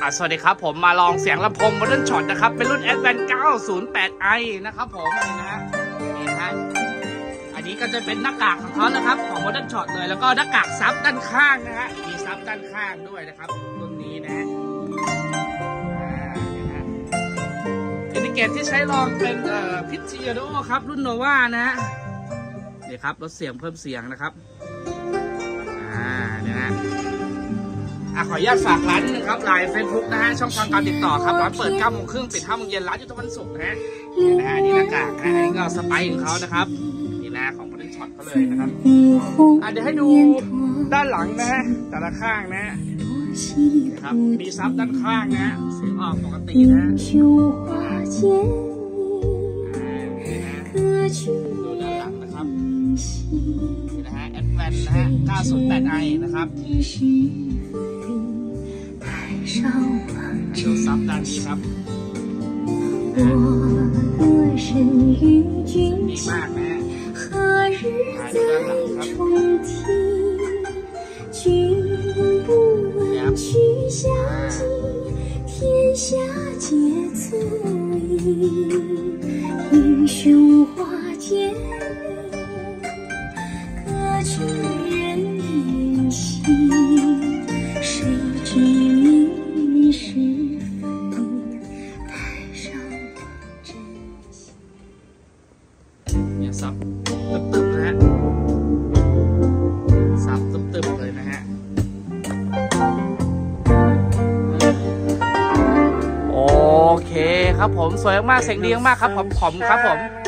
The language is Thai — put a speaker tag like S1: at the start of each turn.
S1: สวัสดีครับผมมาลองเสียงลำโพง Modern Shot นะครับเป็นรุ่น Advan 908i นะครับผมนี่นะฮะอันนี้ก็จะเป็นหน้ากากของเขานะครับของ Modern Shot เลยแล้วก็หน้ากากซับด้านข้างนะฮะมีซับด้านข้างด้วยนะครับรุ่นนี้นะอินดิเกตที่ใช้ลองเป็นพิจิโดครับรุ่นโนวานะฮะนี่ครับลดเสียงเพิ่มเสียงนะครับเนี่ยนะขออนุญาตฝากร้านนะครับไลน์ Facebook นะฮะช่องทางการติดต่อครับร้านเปิด 9 โมงครึ่งปิด 5 โมงเย็นร้านอยู่ทุกวันศุกร์นะฮะนี่หน้ากากนะนี่ก็สไปค์ของเขานะครับนี่นะของ Modern Shot เขาเลยนะครับเดี๋ยวให้ดูด้านหลังนะฮะแต่ละข้างนะครับมีซับด้านข้างนะเสียงออกปกตินะดูด้านหลังนะครับนี่นะฮะ Advan นะฮะ 908i นะครับดูซับด้านนี้ครับดีมากนะดูด้านหลังครับซับตึบๆนะฮะซับตึบๆเลยนะฮะโอเคครับผมสวยมากเสียงดีมากครับผมครับผม